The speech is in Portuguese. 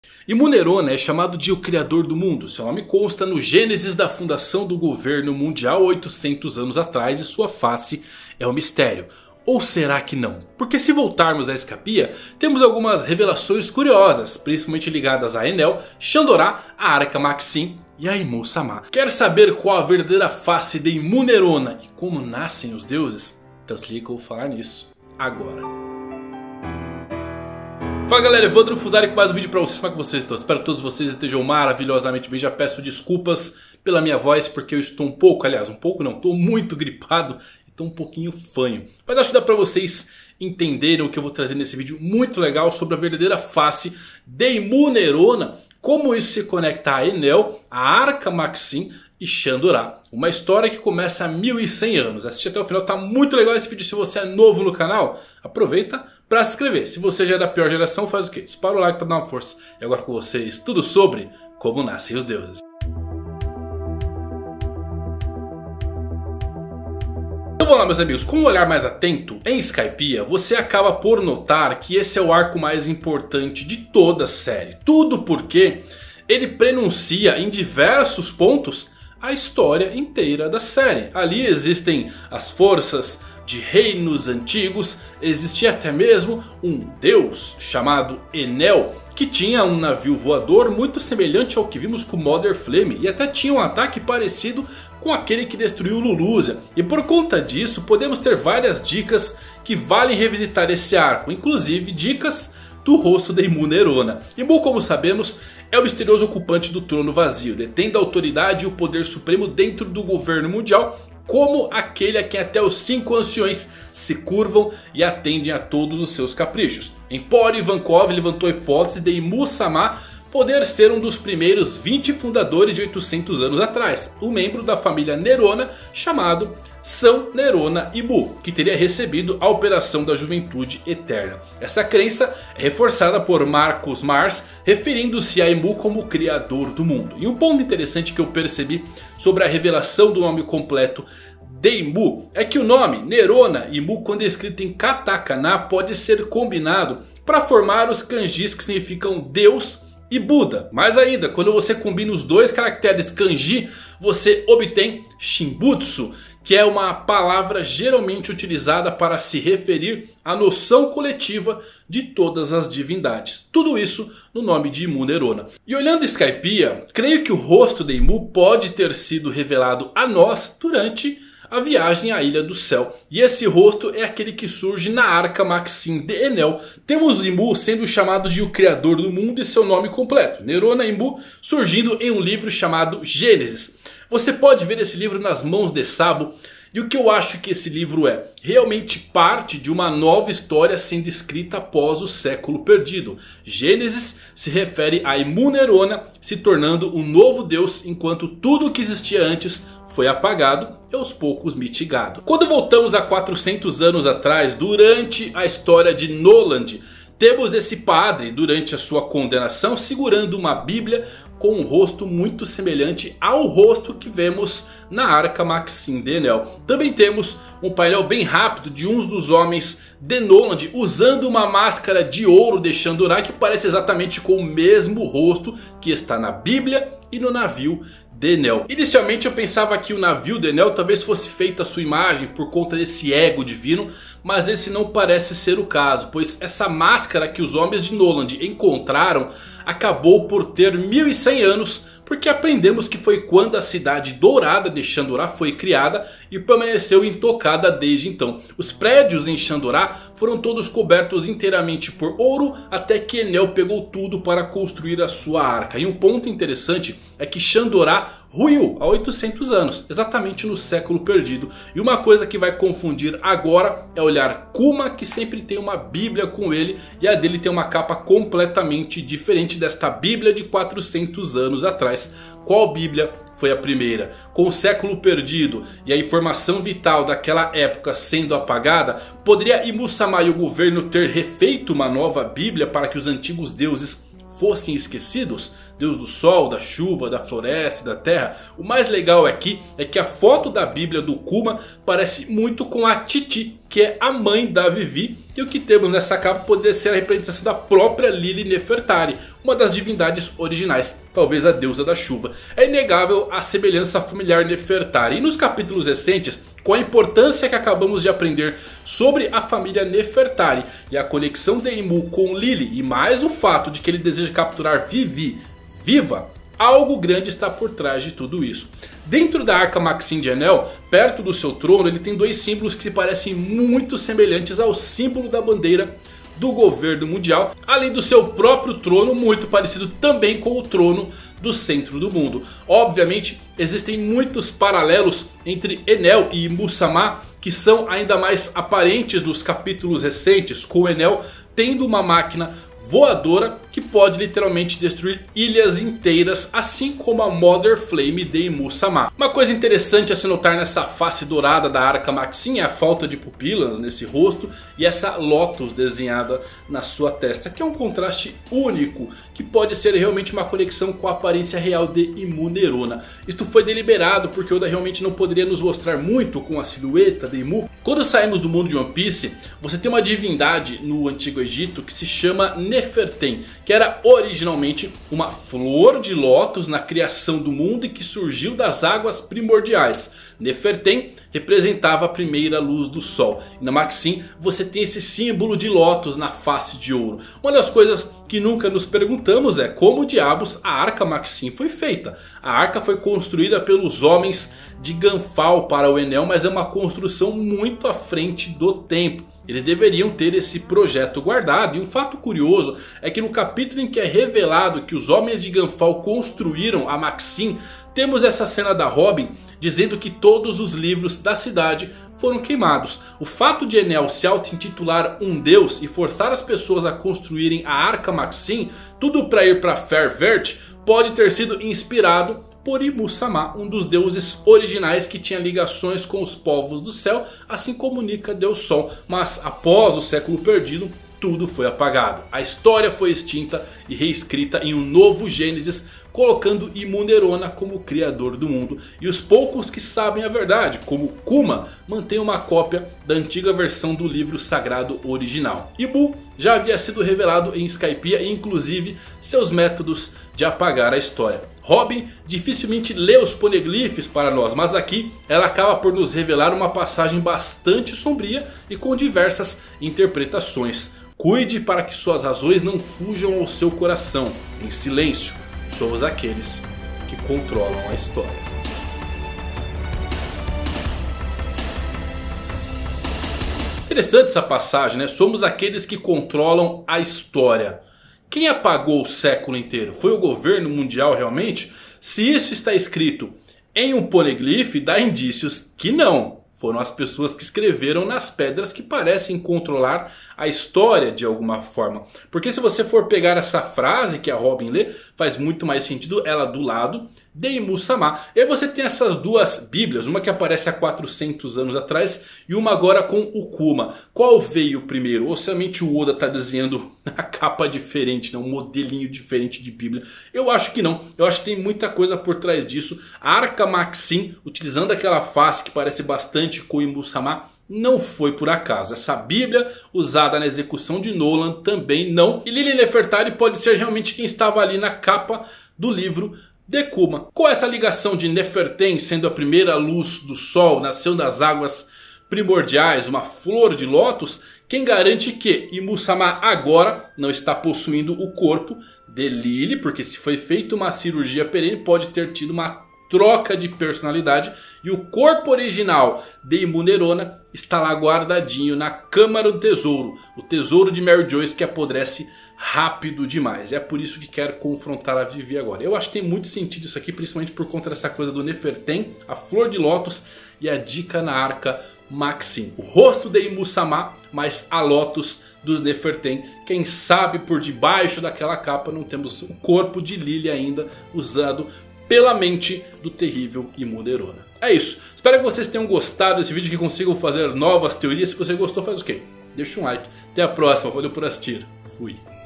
E Munerona é chamado de o Criador do Mundo. Seu nome consta no Gênesis da fundação do governo mundial 800 anos atrás e sua face é um mistério. Ou será que não? Porque se voltarmos à Escapia, temos algumas revelações curiosas, principalmente ligadas a Enel, Shandorá, a Arca Maxim e a Imu-sama. Quer saber qual a verdadeira face de Munerona e como nascem os deuses? Então se liga que eu vou falar nisso agora. Fala galera, Evandro Fusari com mais um vídeo pra vocês. Como é que vocês estão? Espero que todos vocês estejam maravilhosamente bem. Já peço desculpas pela minha voz porque eu estou estou muito gripado. Estou um pouquinho fanho. Mas acho que dá pra vocês entenderem o que eu vou trazer nesse vídeo muito legal sobre a verdadeira face de Munerona. Como isso se conecta a Enel, a Arca Maxim e Shandorá. Uma história que começa há 1100 anos. Assiste até o final, tá muito legal esse vídeo. Se você é novo no canal, aproveita para se inscrever. Se você já é da pior geração, faz o quê? Dispara o like para dar uma força. E agora com vocês, tudo sobre como nascem os deuses. Então vamos lá meus amigos, com um olhar mais atento em Skypiea, você acaba por notar que esse é o arco mais importante de toda a série. Tudo porque ele prenuncia em diversos pontos a história inteira da série. Ali existem as forças de reinos antigos, existia até mesmo um deus chamado Enel, que tinha um navio voador muito semelhante ao que vimos com Mother Flame. E até tinha um ataque parecido com aquele que destruiu Lulusia. E por conta disso podemos ter várias dicas que valem revisitar esse arco. Inclusive dicas do rosto de Munerona. Imu, como sabemos, é o misterioso ocupante do trono vazio, detendo a autoridade e o poder supremo dentro do governo mundial, como aquele a quem até os 5 anciões se curvam e atendem a todos os seus caprichos. Empório Ivankov levantou a hipótese de Imu-sama poder ser um dos primeiros 20 fundadores de 800 anos atrás, um membro da família Nerona chamado São Nerona Imu, que teria recebido a Operação da Juventude Eterna. Essa crença é reforçada por Marcus Mars, referindo-se a Imu como o Criador do Mundo. E um ponto interessante que eu percebi sobre a revelação do nome completo de Imu é que o nome Nerona Imu, quando escrito em katakana, pode ser combinado para formar os kanjis que significam Deus e Buda. Mais ainda, quando você combina os dois caracteres kanji, você obtém Shimbutsu, que é uma palavra geralmente utilizada para se referir à noção coletiva de todas as divindades. Tudo isso no nome de Munerona. E olhando Skypiea, creio que o rosto de Imu pode ter sido revelado a nós durante a viagem à Ilha do Céu. E esse rosto é aquele que surge na Arca Maxim de Enel. Temos Imu sendo chamado de o Criador do Mundo e seu nome completo, Nerona Imu, surgindo em um livro chamado Gênesis. Você pode ver esse livro nas mãos de Sabo. E o que eu acho que esse livro é? Realmente parte de uma nova história sendo escrita após o século perdido. Gênesis se refere a Munerona se tornando um novo deus, enquanto tudo o que existia antes foi apagado e aos poucos mitigado. Quando voltamos a 400 anos atrás, durante a história de Noland, temos esse padre durante a sua condenação segurando uma bíblia com um rosto muito semelhante ao rosto que vemos na Arca Maxim de Enel. Também temos um painel bem rápido de uns dos homens de Noland usando uma máscara de ouro de Shandorá que parece exatamente com o mesmo rosto que está na bíblia e no navio de Enel. Inicialmente eu pensava que o navio de Enel talvez fosse feito a sua imagem por conta desse ego divino, mas esse não parece ser o caso, pois essa máscara que os homens de Noland encontraram acabou por ter 1100 anos, porque aprendemos que foi quando a cidade dourada de Shandorá foi criada e permaneceu intocada desde então. Os prédios em Shandorá foram todos cobertos inteiramente por ouro, até que Enel pegou tudo para construir a sua arca. E um ponto interessante é que Shandorá ruiu há 800 anos, exatamente no século perdido. E uma coisa que vai confundir agora é olhar Kuma, que sempre tem uma bíblia com ele, e a dele tem uma capa completamente diferente desta bíblia de 400 anos atrás. Qual bíblia foi a primeira? Com o século perdido e a informação vital daquela época sendo apagada, poderia Imu-sama e o governo ter refeito uma nova bíblia para que os antigos deuses fossem esquecidos? Deus do sol, da chuva, da floresta, da terra. O mais legal aqui é que a foto da Bíblia do Kuma parece muito com a Titi, que é a mãe da Vivi. E o que temos nessa capa poderia ser a representação da própria Lili Nefertari, uma das divindades originais, talvez a deusa da chuva. É inegável a semelhança familiar Nefertari. E nos capítulos recentes, com a importância que acabamos de aprender sobre a família Nefertari e a conexão de Enmu com Lili, e mais o fato de que ele deseja capturar Vivi viva, algo grande está por trás de tudo isso. Dentro da Arca Maxim de Enel, perto do seu trono, ele tem dois símbolos que se parecem muito semelhantes ao símbolo da bandeira do governo mundial, além do seu próprio trono, muito parecido também com o trono do centro do mundo. Obviamente existem muitos paralelos entre Enel e Enmu-sama, que são ainda mais aparentes nos capítulos recentes, com Enel tendo uma máquina voadora que pode literalmente destruir ilhas inteiras, assim como a Mother Flame de Enmu-sama. Uma coisa interessante a se notar nessa face dourada da Arca Maxim é a falta de pupilas nesse rosto e essa Lotus desenhada na sua testa, que é um contraste único, que pode ser realmente uma conexão com a aparência real de Enmu Nerona. Isto foi deliberado porque Oda realmente não poderia nos mostrar muito com a silhueta de Enmu. Quando saímos do mundo de One Piece, você tem uma divindade no Antigo Egito que se chama Nefertem, que era originalmente uma flor de lótus na criação do mundo e que surgiu das águas primordiais. Nefertem representava a primeira luz do sol. E na Maxim você tem esse símbolo de lótus na face de ouro. Uma das coisas que nunca nos perguntamos é como diabos a Arca Maxim foi feita. A arca foi construída pelos homens de Ganfal para o Enel, mas é uma construção muito à frente do tempo. Eles deveriam ter esse projeto guardado. E um fato curioso é que no capítulo em que é revelado que os homens de Ganfal construíram a Maxim, temos essa cena da Robin dizendo que todos os livros da cidade foram queimados. O fato de Enel se auto-intitular um deus e forçar as pessoas a construírem a Arca Maxim, tudo para ir para Fairvert, pode ter sido inspirado por Enmu-sama, um dos deuses originais que tinha ligações com os povos do céu, assim como Nika Deus Sol. Mas após o século perdido, tudo foi apagado. A história foi extinta e reescrita em um novo Gênesis, colocando Enmu Nerona como criador do mundo. E os poucos que sabem a verdade, como Kuma, mantém uma cópia da antiga versão do livro sagrado original. Enmu já havia sido revelado em Skypiea e inclusive seus métodos de apagar a história. Robin dificilmente lê os poneglyphs para nós, mas aqui ela acaba por nos revelar uma passagem bastante sombria e com diversas interpretações. Cuide para que suas razões não fujam ao seu coração. Em silêncio, somos aqueles que controlam a história. Interessante essa passagem, né? Somos aqueles que controlam a história. Quem apagou o século inteiro? Foi o governo mundial realmente? Se isso está escrito em um poneglyph, dá indícios que não. Foram as pessoas que escreveram nas pedras que parecem controlar a história de alguma forma. Porque se você for pegar essa frase que a Robin lê, faz muito mais sentido ela do lado de Enmu-sama. E aí você tem essas duas bíblias, uma que aparece há 400 anos atrás e uma agora com o Kuma. Qual veio primeiro? Ou somente o Oda está desenhando a capa diferente, né? Um modelinho diferente de bíblia? Eu acho que não. Eu acho que tem muita coisa por trás disso. A Arca Maxim, utilizando aquela face que parece bastante com Enmu-sama, não foi por acaso. Essa bíblia usada na execução de Nolan também não. E Lili Nefertari pode ser realmente quem estava ali na capa do livro de Kuma. Com essa ligação de Nefertem sendo a primeira luz do sol, nasceu das águas primordiais, uma flor de lótus, quem garante que Enmu-sama agora não está possuindo o corpo de Lili? Porque se foi feita uma cirurgia perene, pode ter tido uma troca de personalidade e o corpo original de Enmu Nerona está lá guardadinho na Câmara do Tesouro. O tesouro de Mary Joyce que apodrece rápido demais. É por isso que quero confrontar a Vivi agora. Eu acho que tem muito sentido isso aqui, principalmente por conta dessa coisa do Nefertem, a flor de lótus e a dica na Arca Maxim. O rosto de Enmu-sama, mas a lótus dos Nefertem. Quem sabe por debaixo daquela capa não temos o corpo de Lili ainda usado pela mente do terrível Enmu Nerona. É isso. Espero que vocês tenham gostado desse vídeo, que consigam fazer novas teorias. Se você gostou, faz o quê? Deixa um like. Até a próxima. Valeu por assistir. Fui.